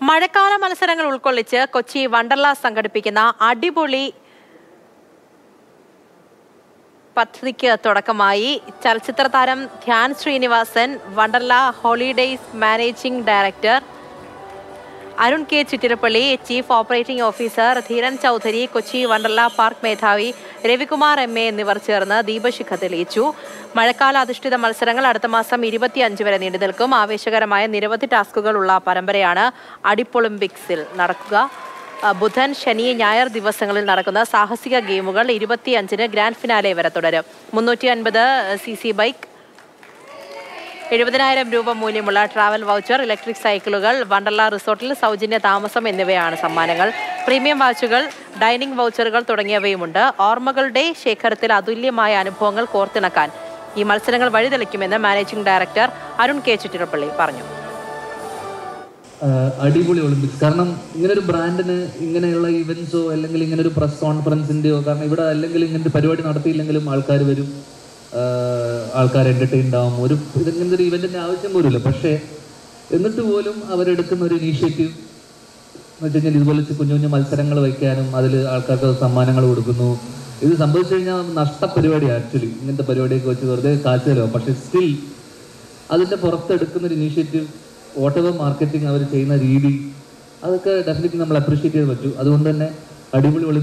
മഴക്കാല മത്സരങ്ങൾ ഉൾക്കൊള്ളിച്ച് കൊച്ചി വണ്ടർലാ സംഘടിപ്പിക്കുന്ന അടിപൊളി പദ്ധതിക്ക് തുടക്കമായി. ചലച്ചിത്ര താരം Dhyan Sreenivasan, Wonderla holidays managing director Arun K Chittilappilly, chief operating officer Dheeran Choudhary, Kochi Wonderla park മേധാവി രവികുമാർ MA എന്നിവർ ചേർന്ന് ദീപശിഖ തെളിയിച്ചു. മഴക്കാല അധിഷ്ഠിത മത്സരങ്ങൾ അടുത്ത മാസം 25 വരെ നീണ്ടു നിൽക്കും. ആവേശകരമായ നിരവധി ടാസ്കുകളുള്ള പരമ്പരയാണ് അടിപ്പൊളിമ്പിക്സിൽ നടക്കുക. ബുധൻ, ശനി, ഞായർ ദിവസങ്ങളിൽ നടക്കുന്ന സാഹസിക ഗെയിമുകൾ 25-ന് ഗ്രാൻഡ് ഫിനാലെ വരെ തുടരും. 350 cc ബൈക്ക്, 70,000 രൂപ മൂല്യമുള്ള ട്രാവൽ വൗച്ചർ, ഇലക്ട്രിക് സൈക്കിളുകൾ, വണ്ടർലാ റിസോർട്ടിൽ സൗജന്യ താമസം എന്നിവയാണ് സമ്മാനങ്ങൾ. പ്രീമിയം വാച്ചുകൾ, ഡൈനിങ് വൗച്ചറുകൾ തുടങ്ങിയവയുമുണ്ട്. ഓർമ്മകളുടെ ശേഖരത്തിൽ അതുല്യമായ അനുഭവങ്ങൾ കോർത്തിണക്കാൻ ഈ മത്സരങ്ങൾ വഴിതെളിക്കുമെന്ന് managing director Arun K Chittilappilly പറഞ്ഞു. അടിപൊളി ഒളിമ്പിക്സ്. കാരണം ഇങ്ങനൊരു ബ്രാൻഡിന് ഇങ്ങനെയുള്ള ഇവന്റ്സോ അല്ലെങ്കിൽ ഇങ്ങനെ ഒരു പ്രസ് കോൺഫറൻസിൻ്റെയോ, കാരണം ഇവിടെ അല്ലെങ്കിൽ ഇങ്ങനത്തെ പരിപാടി നടത്തിയില്ലെങ്കിലും ആൾക്കാർ വരും, ആൾക്കാർ എൻ്റർടൈൻഡ് ആവും. ഇങ്ങനത്തെ ഒരു ഇവൻറ്റിൻ്റെ ആവശ്യം പോലുമില്ല. പക്ഷേ എന്നിട്ട് പോലും അവരെടുക്കുന്ന ഒരു ഇനീഷ്യേറ്റീവ് എന്ന് വെച്ച് കഴിഞ്ഞാൽ ഇതുപോലെ കുഞ്ഞു കുഞ്ഞു മത്സരങ്ങൾ വയ്ക്കാനും അതിൽ ആൾക്കാർക്ക് സമ്മാനങ്ങൾ കൊടുക്കുന്നു. ഇത് സംഭവിച്ചു കഴിഞ്ഞാൽ നഷ്ടപരിപാടിയാണ് ആക്ച്വലി. ഇങ്ങനത്തെ പരിപാടിയൊക്കെ വെച്ച് വെറുതെ കാശല്ലോ. പക്ഷേ സ്റ്റിൽ അതിൻ്റെ പുറത്തെടുക്കുന്നൊരു ഇനീഷ്യേറ്റീവ്, വാട്ടെവർ മാർക്കറ്റിംഗ് അവർ ചെയ്യുന്ന രീതി, അതൊക്കെ ഡെഫിനറ്റ്ലി നമ്മൾ അപ്രീഷിയേറ്റ് ചെയ്ത് പറ്റൂ. അതുകൊണ്ട് തന്നെ അടിപൊളി